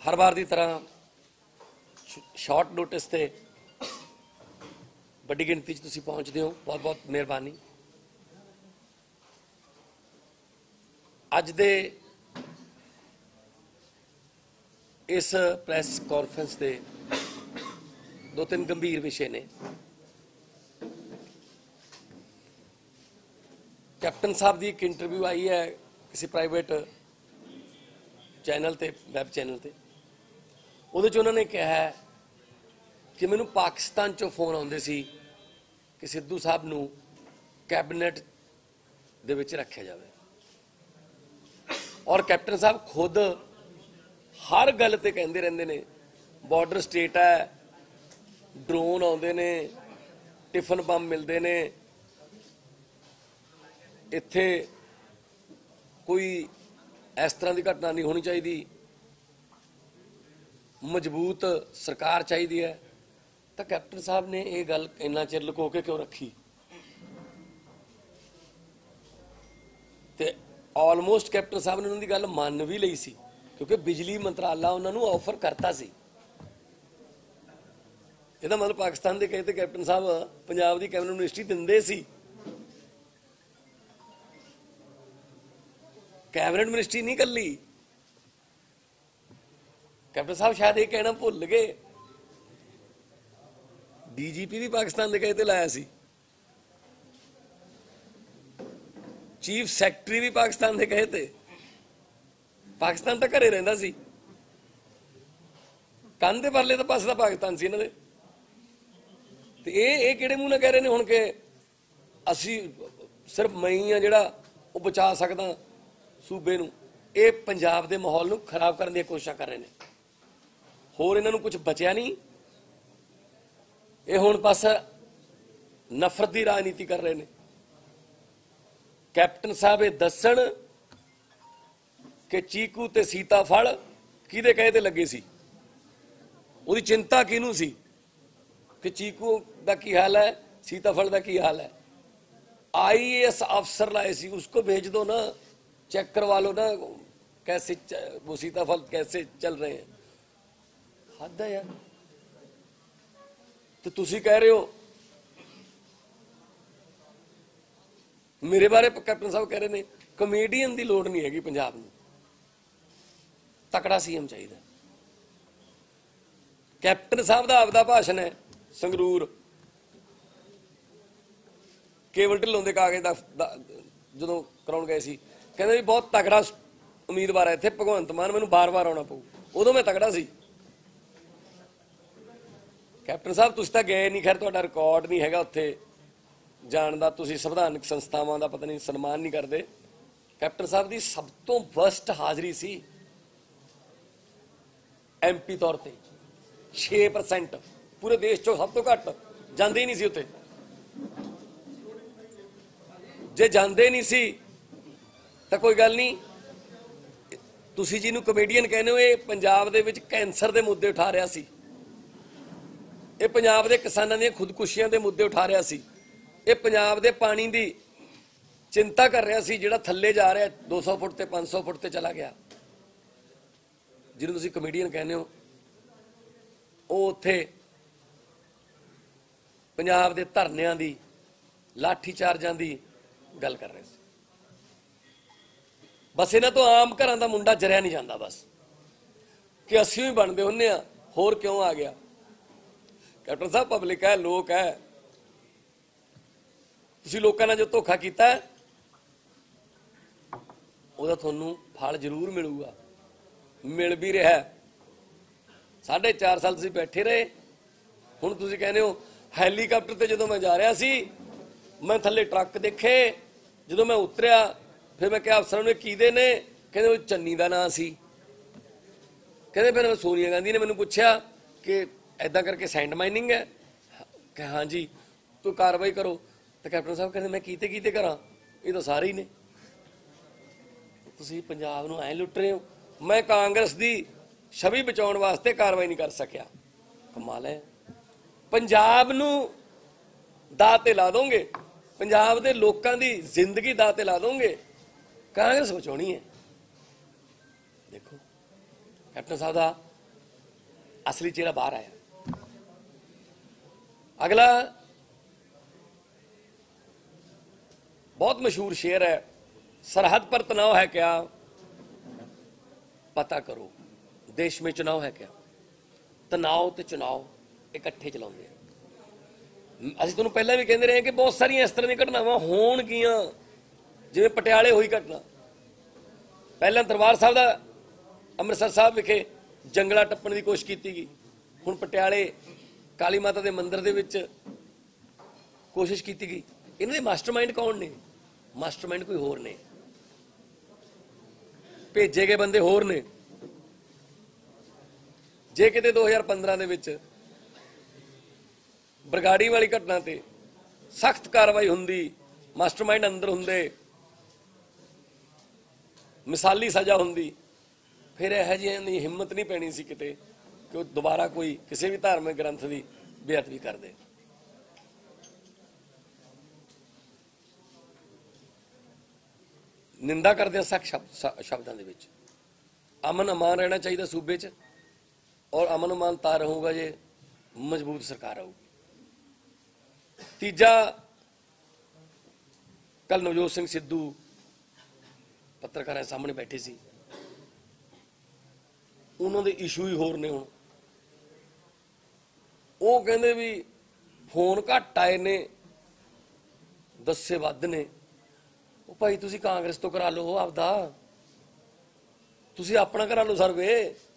हर बार की तरह short notice से बड़ी गिनती तुसीं पहुँचते हो, बहुत बहुत मेहरबानी। अज दे इस प्रैस कॉन्फ्रेंस के दो तीन गंभीर विषय ने। कैप्टन साहब की एक इंटरव्यू आई है किसी प्राइवेट चैनल ते, वैब चैनल ते। उहदे च उन्होंने कहा है कि मैनू पाकिस्तान चों फोन आउंदे सी कि सिद्धू साहब नू कैबिनेट दे विच रखिया जाए, और कैप्टन साहब खुद हर गल ते कहंदे रहिंदे ने बॉर्डर स्टेट है, ड्रोन आउंदे ने, टिफन बम मिलते ने, इत्थे कोई इस तरह की घटना नहीं होनी चाहिए, मजबूत सरकार चाहिए है। तो कैप्टन साहब ने यह गल इन्ना चिर लुको के क्यों रखी? ते ऑलमोस्ट कैप्टन साहब ने उन्होंने गल मान भी ली सी, क्योंकि बिजली मंत्राला उन्होंने ऑफर करता सी। ਇਹਦਾ मतलब पाकिस्तान के कहते कैप्टन साहब पंजाब की कैबिनेट मिनिस्ट्री दिंदे सी। कैबिनेट मिनिस्ट्री नहीं कली, कैप्टन साहब शायद ये कहना भुल गए, डीजीपी भी पाकिस्तान के कहते लाया सी, चीफ सैकटरी भी पाकिस्तान के कहते। पाकिस्तान तो घरे रहिंदा सी, कंध दे परले तो पासे पाकिस्तान सी इन्हां दे। ते ये किहड़े मूंह नाल कह रहे ने हुण कि असीं सिर्फ मैं ही आ जिहड़ा वो बचा सकदा सूबे नूं। ये पंजाब दे माहौल नूं खराब करने की कोशिश कर रहे हैं। होर इन्हां नूं कुछ बचिया नहीं, ये हुण बस नफरत की राजनीति कर रहे हैं। कैप्टन साहब ये दस्सण कि चीकू ते सीताफल किहदे कहे ते लगे सी, उहदी चिंता किहनूं सी कि चीकू का की हाल है, सीताफल का की हाल है। IAS अफसर लाए सी, उसको भेज दो ना, चेक करवा लो ना कैसे वो सीताफल कैसे चल रहे हैं। हद है यार। तो तुसी कह रहे हो मेरे बारे, कैप्टन साहब कह रहे ने कमेडियन की लोड़ नहीं हैगी, पंजाब में तकड़ा CM चाहिए। कैप्टन साहब का आपदा भाषण है संगरूर, केवल ढिल्लों के कागज जो कराउण गए सी, कहते भी बहुत तगड़ा उम्मीदवार है इत्थे भगवंत मान, मैनूं बार बार आउणा पऊ, उदों मैं तगड़ा सी। कैप्टन साहब तुसीं तां गए नहीं, खैर तुहाडा रिकॉर्ड नहीं हैगा उत्थे जाण दा, तुसीं संविधानक संस्थावां दा पता नहीं सन्मान नहीं करते। कैप्टन साहब की सब तो वर्स्ट हाज़री सी MP तौर पर 6%, पूरे देश चो सब तो घट जाते ही नहीं सी उत्थे। जे जाते नहीं सी तो कोई गल नहीं, तुसी जिन्हों कमेडियन कहने हो, ये पंजाब दे विच कैंसर के मुद्दे उठा रहा सी, ये पंजाब दे किसानां दी खुदकुशियां के मुद्दे उठा रहा सी, ये पंजाब दे पानी की चिंता कर रहा सी जिहड़ा थल्ले जा रहा 200 फुट ते 500 फुट ते चला गया। जिन्होंने तुसी कमेडियन कहने हो, वो उत्थे पंजाब दे धरनियां दी, लाठी चार्जां दी गल कर रहे थे। बस इन्हां तो आम घरां दा मुंडा जरिया नहीं जाता, बस कि असीं भी बनते हुन्ने आ, होर क्यों आ गया। कैप्टन साहब पब्लिक है, लोग है, तुसीं लोकां नाल जो धोखा कीता है उहदा तुहानूं फल जरूर मिलूगा, मिल भी रहा है। 4.5 साल तुसीं बैठे रहे, हुण तुसीं कहने हो हैलीकाप्टर ते जदों मैं जा रहा सी, मैं थल्ले ट्रक देखे, जदों मैं उतरिया फिर मैं क्या अफसरों ने कीदे ने, कहते वो चन्नी का नाम सी, कहते फिर मैं सोनिया गांधी ने मैंने पूछा कि ऐदा करके सैंड माइनिंग है, कि हाँ जी तो कार्रवाई करो। तो कैप्टन साहब कहते मैं कीते कीते करा, ये तो सारे ही ने। तुसीं पंजाब नूं ऐ लुट रहे हो। मैं कांग्रेस की छवि बचाउण वास्ते कार्रवाई नहीं कर सकिया, कमाल है। पंजाब नूं दाਅ ते ला दोगे, पंजाब के लोगों की जिंदगी दाਅ ते ला दोगे, कांग्रेस बचानी है। देखो कैप्टन साहब का असली चेहरा बाहर आया। अगला बहुत मशहूर शेर है, सरहद पर तनाव है क्या पता करो, देश में चुनाव है क्या। तनाव ते चुनाव इकट्ठे चलाते हैं। ਅਸੀਂ ਤੁਹਾਨੂੰ ਪਹਿਲਾਂ ਵੀ ਕਹਿੰਦੇ ਰਹੇ ਕਿ ਬਹੁਤ ਸਾਰੀਆਂ ਇਸ ਤਰ੍ਹਾਂ ਦੀਆਂ ਘਟਨਾਵਾਂ ਹੋਣਗੀਆਂ, ਜਿਵੇਂ ਪਟਿਆਲੇ ਹੋਈ ਘਟਨਾ। ਪਹਿਲਾਂ ਦਰਬਾਰ ਸਾਹਿਬ ਦਾ ਅੰਮ੍ਰਿਤਸਰ ਸਾਹਿਬ ਵਿਖੇ ਜੰਗਲਾ ਟੱਪਣ ਦੀ ਕੋਸ਼ਿਸ਼ ਕੀਤੀ ਗਈ, ਹੁਣ ਪਟਿਆਲੇ ਕਾਲੀ ਮਾਤਾ ਦੇ ਮੰਦਿਰ ਦੇ ਵਿੱਚ ਕੋਸ਼ਿਸ਼ ਕੀਤੀ ਗਈ। ਇਹਨਾਂ ਦੇ ਮਾਸਟਰਮਾਈਂਡ ਕੌਣ ਨੇ? ਮਾਸਟਰਮਾਈਂਡ ਕੋਈ ਹੋਰ ਨੇ, ਭੇਜੇ ਗਏ ਬੰਦੇ ਹੋਰ ਨੇ। ਜੇ ਕਿਤੇ 2015 ਦੇ ਵਿੱਚ ਬਰਗਾੜੀ ਵਾਲੀ ਘਟਨਾ ਤੇ ਸਖਤ ਕਾਰਵਾਈ ਹੁੰਦੀ, ਮਾਸਟਰਮਾਈਂਡ ਅੰਦਰ ਹੁੰਦੇ, ਮਿਸਾਲੀ ਸਜ਼ਾ ਹੁੰਦੀ, ਫਿਰ ਇਹੋ ਜਿਹਿਆਂ ਦੀ ਹਿੰਮਤ ਨਹੀਂ ਪੈਣੀ ਸੀ ਕਿਤੇ ਕਿ ਉਹ ਦੁਬਾਰਾ ਕੋਈ ਕਿਸੇ ਵੀ ਧਾਰਮਿਕ ਗ੍ਰੰਥ ਦੀ ਬੇਅਦਬੀ ਕਰਦੇ। ਨਿੰਦਾ ਕਰਦੇ ਸਖਤ ਸ਼ਬਦਾਂ ਦੇ ਵਿੱਚ। ਅਮਨ ਅਮਾਨ ਰਹਿਣਾ ਚਾਹੀਦਾ ਸੂਬੇ 'ਚ, ਔਰ ਅਮਨ ਅਮਾਨ ਤਾਂ ਰਹੂਗਾ ਜੇ ਮਜ਼ਬੂਤ ਸਰਕਾਰ ਆਊਗੀ। ਤੀਜਾ, ਕੱਲ ਨਵਜੋਤ ਸਿੰਘ ਸਿੱਧੂ ਪੱਤਰਕਾਰਾਂ ਸਾਹਮਣੇ ਬੈਠੇ ਸੀ, ਉਹਨਾਂ ਦੇ ਇਸ਼ੂ ਹੀ ਹੋਰ ਨੇ। ਹੁਣ ਉਹ ਕਹਿੰਦੇ ਵੀ ਫੋਨ ਘੱਟ ਆਏ ਨੇ, ਦੱਸੇ ਵੱਧ ਨੇ। ਉਹ ਭਾਈ ਤੁਸੀਂ ਕਾਂਗਰਸ ਤੋਂ ਕਰਾ ਲਓ ਆਪਦਾ, ਤੁਸੀਂ ਆਪਣਾ ਕਰਾ ਲਓ ਸਰਵੇ।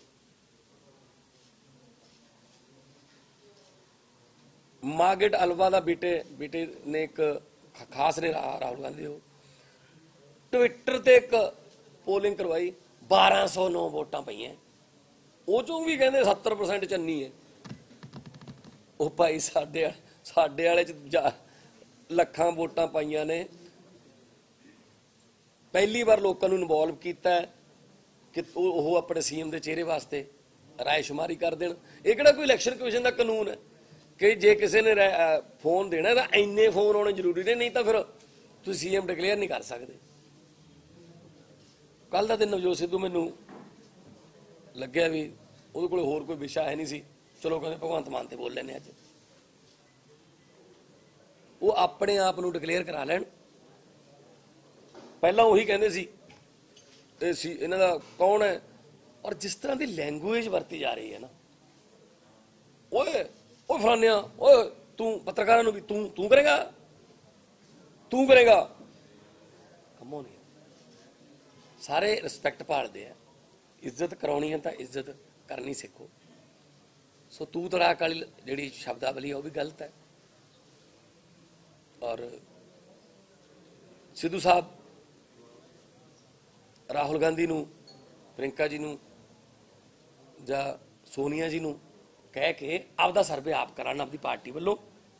ਮਾਰਗੇਟ ਅਲਵਾ ਦਾ ਬੇਟੇ ਨੇ ਇੱਕ ਖਾਸ ਨੇ ਰਾਹੁਲ ਗਾਂਧੀ ਉਹ ਟਵਿੱਟਰ ਤੇ ਇੱਕ ਪੋਲਿੰਗ ਕਰਵਾਈ, 1209 ਵੋਟਾਂ ਪਈਆਂ, ਉਹ ਚੋਂ ਵੀ ਕਹਿੰਦੇ 70% ਚੰਨੀ ਹੈ। ਉਹ ਭਾਈ ਸਾਡੇ ਵਾਲੇ ਚ ਲੱਖਾਂ ਵੋਟਾਂ ਪਾਈਆਂ ਨੇ। ਪਹਿਲੀ ਵਾਰ ਲੋਕਾਂ ਨੂੰ ਇਨਵੋਲਵ ਕੀਤਾ ਕਿ ਉਹ ਆਪਣੇ ਸੀਐਮ ਦੇ ਚਿਹਰੇ ਵਾਸਤੇ ਰਾਏ ਸ਼ੁਮਾਰੀ ਕਰ ਦੇਣ। ਇਹ ਕਿਹੜਾ ਕੋਈ ਇਲੈਕਸ਼ਨ ਕਮਿਸ਼ਨ ਦਾ ਕਾਨੂੰਨ ਹੈ ਕਿ ਜੇ ਕਿਸੇ ਨੇ ਫੋਨ ਦੇਣਾ ਤਾਂ ਇੰਨੇ ਫੋਨ ਆਉਣੇ ਜ਼ਰੂਰੀ ਨੇ, ਨਹੀਂ ਤਾਂ ਫਿਰ ਤੁਸੀਂ ਸੀਐਮ ਡਿਕਲੇਅਰ ਨਹੀਂ ਕਰ ਸਕਦੇ। ਕੱਲ ਦਾ ਦਿਨ ਨਵਜੋਤ ਸਿੱਧੂ ਮੈਨੂੰ ਲੱਗਿਆ ਵੀ ਉਹਦੇ ਕੋਲ ਹੋਰ ਕੋਈ ਵਿਸ਼ਾ ਹੈ ਨਹੀਂ ਸੀ, ਚਲੋ ਕਹਿੰਦੇ ਭਗਵੰਤ ਮਾਨ ਤੇ ਬੋਲ ਲੈਣੇ ਅੱਜ। ਉਹ ਆਪਣੇ ਆਪ ਨੂੰ ਡਿਕਲੇਅਰ ਕਰਾ ਲੈਣ। ਪਹਿਲਾਂ ਉਹੀ ਕਹਿੰਦੇ ਸੀ ਇਹਨਾਂ ਦਾ ਕੌਣ ਹੈ, ਔਰ ਜਿਸ ਤਰ੍ਹਾਂ ਦੀ ਲੈਂਗੁਏਜ ਵਰਤੀ ਜਾ ਰਹੀ ਹੈ ਨਾ, ਓਏ ਉਹ ਫਲਾਨਿਆ, ਓਏ ਤੂੰ ਪੱਤਰਕਾਰਾਂ ਨੂੰ ਵੀ ਤੂੰ ਕਰੇਗਾ ਕੰਮੋਂ ਨਹੀਂ। ਸਾਰੇ ਰਿਸਪੈਕਟ ਭਾਲਦੇ ਆ, ਇੱਜ਼ਤ ਕਰਾਉਣੀ ਹੈ ਤਾਂ ਇੱਜ਼ਤ ਕਰਨੀ ਸਿੱਖੋ। ਸੋ ਤੂੰ ਤੜਾਕ ਵਾਲੀ ਜਿਹੜੀ ਸ਼ਬਦਾਵਲੀ ਹੈ ਉਹ ਵੀ ਗਲਤ ਹੈ। ਔਰ ਸਿੱਧੂ ਸਾਹਿਬ ਰਾਹੁਲ ਗਾਂਧੀ ਨੂੰ, ਪ੍ਰਿयंका ਜੀ ਨੂੰ ਜਾਂ ਸੋਨੀਆ ਜੀ ਨੂੰ ਕਹਿ ਕੇ ਆਪਦਾ ਸਰਵੇ ਆਪ ਕਰਾਉਣ, ਆਪਦੀ ਪਾਰਟੀ ਵੱਲੋਂ।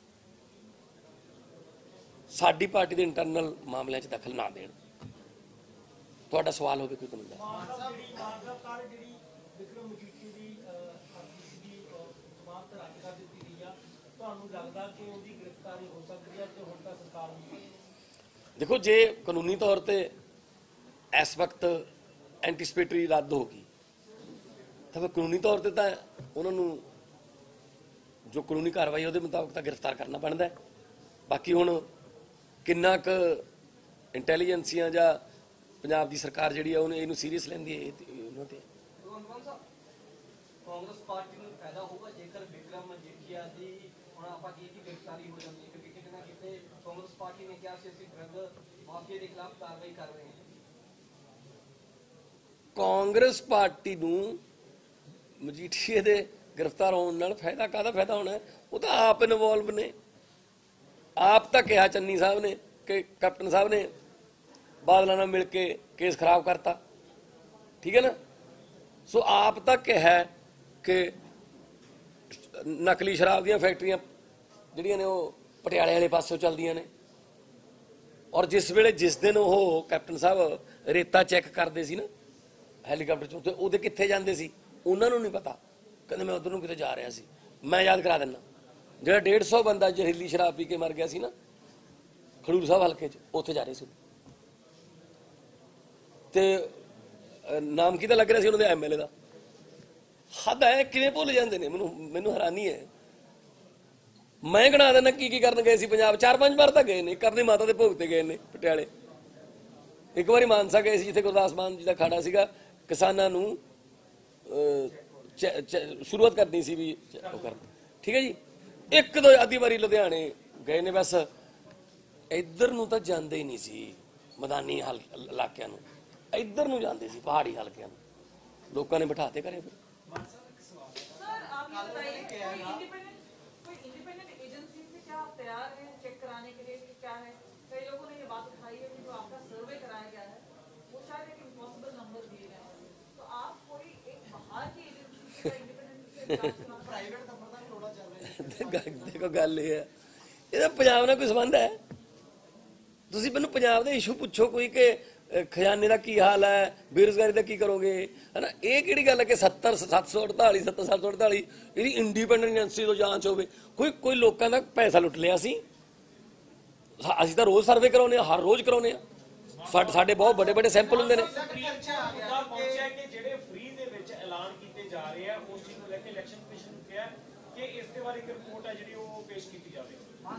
ਸਾਡੀ ਪਾਰਟੀ ਦੇ ਇੰਟਰਨਲ ਮਾਮਲਿਆਂ 'ਚ ਦਖਲ ਨਾ ਦੇਣ। ਤੁਹਾਡਾ ਸਵਾਲ ਹੋਵੇ ਕੋਈ ਕਾਨੂੰਨ ਦਾ। ਦੇਖੋ, ਜੇ ਕਾਨੂੰਨੀ ਤੌਰ ਤੇ ਇਸ ਵਕਤ ਐਂਟੀਸਪੇਟਰੀ ਰੱਦ ਹੋ ਗਈ ਤਾਂ ਫਿਰ ਕਾਨੂੰਨੀ ਤੌਰ ਤੇ ਤਾਂ ਉਹਨਾਂ ਨੂੰ ਜੋ ਕਾਨੂੰਨੀ ਕਾਰਵਾਈ ਉਹਦੇ ਮੁਤਾਬਕ ਤਾਂ ਗ੍ਰਿਫਤਾਰ ਕਰਨਾ ਬਣਦਾ। ਬਾਕੀ ਹੁਣ ਕਿੰਨਾ ਕੁ ਇੰਟੈਲੀਜੈਂਸੀਆਂ ਜਾਂ ਪੰਜਾਬ ਦੀ ਸਰਕਾਰ ਜਿਹੜੀ ਆ ਉਹਨੇ ਇਹਨੂੰ ਸੀਰੀਅਸ ਲੈਂਦੀ ਹੈ, ਉਹਨਾਂ ਤੇ। ਕਾਂਗਰਸ ਪਾਰਟੀ ਨੂੰ ਫਾਇਦਾ ਹੋਊਗਾ ਜੇਕਰ ਵਿਕਰਮ ਮਜੀਠੀਆ ਦੀ ਹੁਣ ਆਪਾਂ ਕੀ ਗ੍ਰਿਫਤਾਰੀ ਹੋ ਜਾਂਦੀ ਹੈ, ਕਿਉਂਕਿ ਕਿਤੇ ਨਾ ਕਿਤੇ ਕਾਂਗਰਸ ਪਾਰਟੀ ਨੇ ਕਿਹਾ ਸੀ ਅਸੀਂ ਡਰੱਗ ਮਾਫੀਆ ਦੇ ਖਿਲਾਫ ਕਾਰਵਾਈ ਕਰ ਰਹੇ ਹਾਂ। ਕਾਂਗਰਸ ਪਾਰਟੀ ਨੂੰ ਮਜੀਠੀਏ ਦੇ ਗ੍ਰਿਫਤਾਰ ਹੋਣ ਨਾਲ ਫਾਇਦਾ ਕਾਹਦਾ ਫਾਇਦਾ ਹੋਣਾ? ਉਹ ਤਾਂ ਆਪ ਇਨਵੋਲਵ ਨੇ। ਆਪ ਤਾਂ ਕਿਹਾ ਚੰਨੀ ਸਾਹਿਬ ਨੇ ਕਿ ਕੈਪਟਨ ਸਾਹਿਬ ਨੇ ਬਾਦਲਾਂ ਨਾਲ ਮਿਲ ਕੇ ਕੇਸ ਖਰਾਬ ਕਰਤਾ, ਠੀਕ ਹੈ ਨਾ। ਸੋ ਆਪ ਤਾਂ ਕਿਹਾ ਕਿ ਨਕਲੀ ਸ਼ਰਾਬ ਦੀਆਂ ਫੈਕਟਰੀਆਂ ਜਿਹੜੀਆਂ ਨੇ ਉਹ ਪਟਿਆਲੇ ਵਾਲੇ ਪਾਸੋਂ ਚੱਲਦੀਆਂ ਨੇ। ਔਰ ਜਿਸ ਦਿਨ ਉਹ ਕੈਪਟਨ ਸਾਹਿਬ ਰੇਤਾ ਚੈੱਕ ਕਰਦੇ ਸੀ ਨਾ ਹੈਲੀਕਾਪਟਰ 'ਚੋਂ, ਤੇ ਉਹਦੇ ਕਿੱਥੇ ਜਾਂਦੇ ਸੀ ਉਹਨਾਂ ਨੂੰ ਨਹੀਂ ਪਤਾ। ਕਹਿੰਦੇ ਮੈਂ ਉੱਧਰ ਨੂੰ ਕਿਤੇ ਜਾ ਰਿਹਾ ਸੀ। ਮੈਂ ਯਾਦ ਕਰਾ ਦਿੰਦਾ, ਜਿਹੜਾ 150 ਬੰਦਾ ਜ਼ਹਿਰੀਲੀ ਸ਼ਰਾਬ ਪੀ ਕੇ ਮਰ ਗਿਆ ਸੀ ਨਾ ਖਡੂਰ ਸਾਹਿਬ ਹਲਕੇ 'ਚ, ਉੱਥੇ ਜਾ ਰਹੇ ਸੀ। ਤੇ ਨਾਮ ਕਿਹਦਾ ਲੱਗ ਰਿਹਾ ਸੀ ਉਹਨਾਂ ਦੇ ਐਮਐਲਏ ਦਾ। ਹੱਦ ਹੈ, ਕਿਵੇਂ ਭੁੱਲ ਜਾਂਦੇ ਨੇ, ਮੈਨੂੰ ਹੈਰਾਨੀ ਹੈ। ਮੈਂ ਗਣਾ ਦੇਣਾ ਕੀ ਕਰਨ ਗਏ ਸੀ ਪੰਜਾਬ, 4-5 ਵਾਰ ਤਾਂ ਗਏ ਨੇ। ਕਰਨੀ ਮਾਤਾ ਦੇ ਭੋਗ ਤੇ ਗਏ ਨੇ ਪਟਿਆਲੇ, ਇੱਕ ਵਾਰੀ ਮਾਨਸਾ ਗਏ ਸੀ ਜਿੱਥੇ ਗੁਰਦਾਸ ਮਾਨ ਜੀ ਦਾ ਖਾੜਾ ਸੀਗਾ, ਕਿਸਾਨਾਂ ਨੂੰ ਸ਼ੁਰੂਆਤ ਕਰਨੀ ਸੀ ਵੀ ਉਹ ਕਰਨ, ਠੀਕ ਹੈ ਜੀ। ਇੱਕ ਦੋ ਆधी ਵਾਰੀ ਲੁਧਿਆਣੇ ਗਏ ਨੇ ਬਸ। ਇੱਧਰ ਨੂੰ ਤਾਂ ਜਾਂਦੇ ਹੀ ਨਹੀਂ ਸੀ, ਮੈਦਾਨੀ ਇਲਾਕਿਆਂ ਨੂੰ, ਇੱਧਰ ਨੂੰ ਜਾਂਦੇ ਸੀ ਪਹਾੜੀ ਹਲਕਿਆਂ ਨੂੰ, ਲੋਕਾਂ ਨੇ ਬਿਠਾਤੇ ਘਰੇ। ਫਿਰ सर आप ये बताइए कोई इंडिपेंडेंट एजेंसी से क्या आप तैयार हैं चेक कराने के लिए कि क्या है? कई लोगों ने ये बात उठाई है कि जो आपका सर्वे कराया गया है वो शायद एक इम्पॉसिबल नंबर दिए गए हैं, तो आप कोई एक बाहर की एजेंसी से इंडिपेंडेंट प्राइवेट दफ्तर का थोड़ा चल रहा है। देखो गल ये है, ਇਹਦਾ ਪੰਜਾਬ ਨਾਲ ਕੋਈ ਸੰਬੰਧ ਹੈ? ਤੁਸੀਂ ਮੈਨੂੰ ਪੰਜਾਬ ਦੇ ਇਸ਼ੂ ਪੁੱਛੋ ਕੋਈ ਕਿ ਖਜ਼ਾਨੇ ਦਾ ਕੀ ਹਾਲ ਹੈ, ਬੇਰੁਜ਼ਗਾਰੀ ਦਾ ਕੀ ਕਰੋਗੇ, ਹੈ ਨਾ। ਇਹ ਕਿਹੜੀ ਗੱਲ ਹੈ ਕਿ 748 ਇਹਦੀ ਇੰਡੀਪੈਂਡੈਂਟ ਏਜੰਸੀ ਤੋਂ ਜਾਂਚ ਹੋਵੇ? ਕੋਈ ਲੋਕਾਂ ਦਾ ਪੈਸਾ ਲੁੱਟ ਲਿਆ ਸੀ? ਅਸੀਂ ਤਾਂ ਰੋਜ਼ ਸਰਵੇ ਕਰਾਉਂਦੇ ਹਾਂ, ਹਰ ਰੋਜ਼ ਕਰਾਉਂਦੇ ਹਾਂ। ਸਾਡੇ ਬਹੁਤ ਵੱਡੇ ਵੱਡੇ ਸੈਂਪਲ ਹੁੰਦੇ ਨੇ। ਪਹੁੰਚਿਆ ਕਿ ਜਿਹੜੇ ਫ੍ਰੀ ਦੇ ਵਿੱਚ ਐਲਾਨ ਕੀਤੇ ਜਾ ਰਹੇ ਆ ਉਸ ਚੀਜ਼ ਨੂੰ ਲੈ ਕੇ ਇਲੈਕਸ਼ਨ ਕਮਿਸ਼ਨ ਨੂੰ ਕਿਹਾ ਕਿ ਇਸ ਦੇ ਬਾਰੇ ਇੱਕ ਰਿਪੋਰਟ ਹੈ ਜਿਹੜੀ ਉਹ ਪੇਸ਼ ਕੀਤੀ ਜਾਵੇ।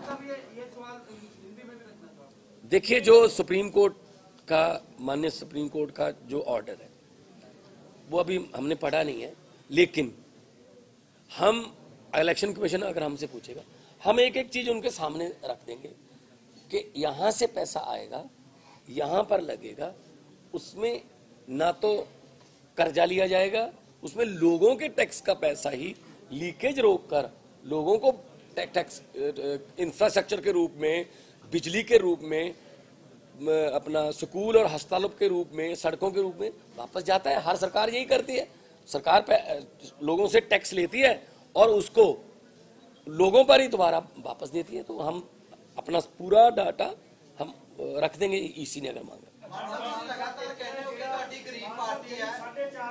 देखिए, जो सुप्रीम कोर्ट का, माननीय सुप्रीम कोर्ट का जो ऑर्डर है वो अभी हमने पढ़ा नहीं है, लेकिन हम इलेक्शन कमीशन अगर हमसे पूछेगा हम एक एक चीज उनके सामने रख देंगे कि यहाँ से पैसा आएगा, यहाँ पर लगेगा, उसमें ना तो कर्जा लिया जाएगा, उसमें लोगों के टैक्स का पैसा ही लीकेज रोककर लोगों को टैक्स इंफ्रास्ट्रक्चर के रूप में, बिजली के रूप में, अपना स्कूल और अस्पतालों के रूप में, सड़कों के रूप में वापस जाता है। हर सरकार यही करती है, सरकार लोगों से टैक्स लेती है और उसको लोगों पर ही दोबारा वापस देती है। तो हम अपना पूरा डाटा हम रख देंगे, ईसी ने अगर मांगा। लगातार कह रहे हो कि पार्टी गरीब पार्टी है।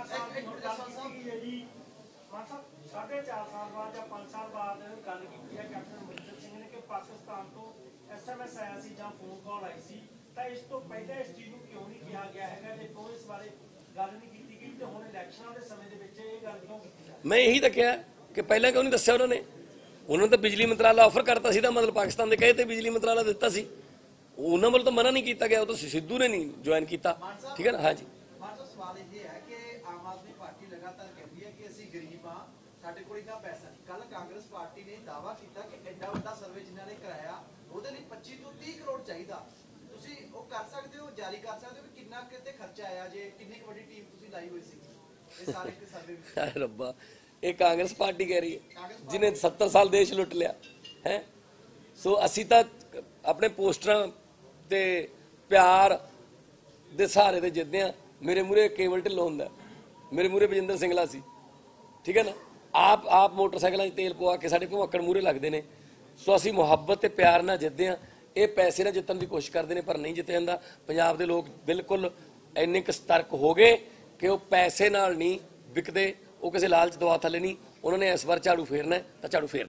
4.5 ਸਾਲ ਬਾਅਦ ਜਾਂ 5 ਸਾਲ ਬਾਅਦ ਗੱਲ ਕੀਤੀ ਹੈ ਕੈਪਟਨ ਅਮਰਿੰਦਰ ਸਿੰਘ ਨੇ ਕਿ ਪਾਕਿਸਤਾਨ ਤੋਂ SMS ਆਇਆ ਸੀ ਜਾਂ ਫੋਨ ਕਾਲ ਆਈ ਸੀ, ਤਾਂ ਇਸ ਤੋਂ ਪਹਿਲਾਂ ਇਸ ਚੀਜ਼ ਨੂੰ ਕਿਉਂ ਨਹੀਂ ਕਿਹਾ ਗਿਆ ਹੈਗਾ, ਜੇ ਕਿਉਂ ਇਸ ਬਾਰੇ ਗੱਲ ਨਹੀਂ ਕੀਤੀ ਗਈ, ਤੇ ਹੁਣ ਇਲੈਕਸ਼ਨਾਂ ਦੇ ਸਮੇਂ ਦੇ ਵਿੱਚ ਇਹ ਗੱਲ ਕਿਉਂ ਕੀਤੀ ਜਾ ਰਹੀ? ਮੈਂ ਇਹੀ ਤਾਂ ਕਿਹਾ ਕਿ ਪਹਿਲਾਂ ਕਿਉਂ ਨਹੀਂ ਦੱਸਿਆ ਉਹਨਾਂ ਨੇ ਤਾਂ ਬਿਜਲੀ ਮੰਤਰਾਲਾ ਆਫਰ ਕਰਤਾ ਸੀ, ਤਾਂ ਮਤਲਬ ਪਾਕਿਸਤਾਨ ਦੇ ਕਹੇ ਤੇ ਬਿਜਲੀ ਮੰਤਰਾਲਾ ਦਿੱਤਾ ਸੀ, ਉਹਨਾਂ ਵੱਲੋਂ ਤਾਂ ਮਨਾ ਨਹੀਂ ਕੀਤਾ ਗਿਆ, ਉਹ ਤਾਂ ਸਿੱਧੂ ਨੇ ਨਹੀਂ ਜੁਆਇਨ ਕੀਤਾ, ਠੀਕ ਹੈ ਨਾ। ਹਾਂਜੀ, ਸਵਾਲ ਇਹ ਹੈ ਕਿ ਆਮ ਆਦਮੀ ਪਾਰਟੀ ਲਗਾਤਾਰ ਕਹਿੰਦੀ ਹੈ ਕਿ ਅਸੀਂ ਗਰੀਬ ਹਾਂ, ਸਾਡੇ ਕੋਲ ਇੰਨਾ ਪੈਸਾ ਨਹੀਂ। ਕੱਲ ਕਾਂਗਰਸ ਪਾਰਟੀ ਨੇ ਦਾਅਵਾ ਕੀਤਾ ਕਿ ਐਡਾ ਵੱਡਾ ਸਰਵੇ ਜਿਨ੍ਹਾਂ ਨੇ ਕਰਾਇਆ ਉਹਦੇ ਲਈ 25 ਤੋਂ 30 ਕਰੋੜ ਚਾਹੀਦਾ। ਤੁਸੀਂ ਉਹ ਕਰ ਸਕਦੇ ਹੋ, ਜਾਰੀ ਕਰ ਸਕਦੇ ਹੋ ਕਿ ਕਿੰਨਾ ਕਿਤੇ ਖਰਚਾ ਆਇਆ, ਜੇ ਕਿੰਨੀ ਵੱਡੀ ਟੀਮ ਤੁਸੀਂ ਲਾਈ ਹੋਈ ਸੀ ਇਹ ਸਾਰੇ ਸਰਵੇ ਵਿੱਚ? ਹਾਏ ਰੱਬਾ, ਇਹ ਕਾਂਗਰਸ ਪਾਰਟੀ ਕਹਿ ਰਹੀ ਹੈ ਜਿਹਨੇ 70 ਸਾਲ ਦੇਸ਼ ਲੁੱਟ ਲਿਆ ਹੈ। ਸੋ ਅਸੀਂ ਤਾਂ ਆਪਣੇ ਪੋਸਟਰਾਂ ਤੇ ਪਿਆਰ ਦੇ ਸਹਾਰੇ ਤੇ ਜਿੱਤਦੇ ਆ। ਮੇਰੇ ਮੂਹਰੇ ਕੇਵਲ ਢਿੱਲੋਂ ਹੁੰਦਾ, ਮੇਰੇ ਮੂਹਰੇ ਬਜਿੰਦਰ ਸਿੰਗਲਾ ਸੀ, ਠੀਕ ਹੈ ਨਾ। ਆਪ ਮੋਟਰਸਾਈਕਲਾਂ 'ਚ ਤੇਲ ਪਵਾ ਕੇ ਸਾਡੇ ਭਮੱਕੜ ਮੂਹਰੇ ਲੱਗਦੇ ਨੇ। ਸੋ ਅਸੀਂ ਮੁਹੱਬਤ ਤੇ ਪਿਆਰ ਨਾਲ ਜਿੱਤਦੇ ਆ। ਇਹ ਪੈਸੇ ਨਾਲ ਜਿੱਤਣ ਦੀ ਕੋਸ਼ਿਸ਼ ਕਰਦੇ ਨੇ ਪਰ ਨਹੀਂ ਜਿੱਤਿਆ ਜਾਂਦਾ। ਪੰਜਾਬ ਦੇ ਲੋਕ ਬਿਲਕੁਲ ਇੰਨੇ ਕੁ ਸਤਰਕ ਹੋ ਗਏ ਕਿ ਉਹ ਪੈਸੇ ਨਾਲ ਨਹੀਂ ਵਿਕਦੇ, ਉਹ ਕਿਸੇ ਲਾਲਚ ਦਵਾ ਥੱਲੇ ਨਹੀਂ। ਉਹਨਾਂ ਨੇ ਇਸ ਵਾਰ ਝਾੜੂ ਫੇਰਨਾ ਤਾਂ ਝਾੜੂ ਫੇਰ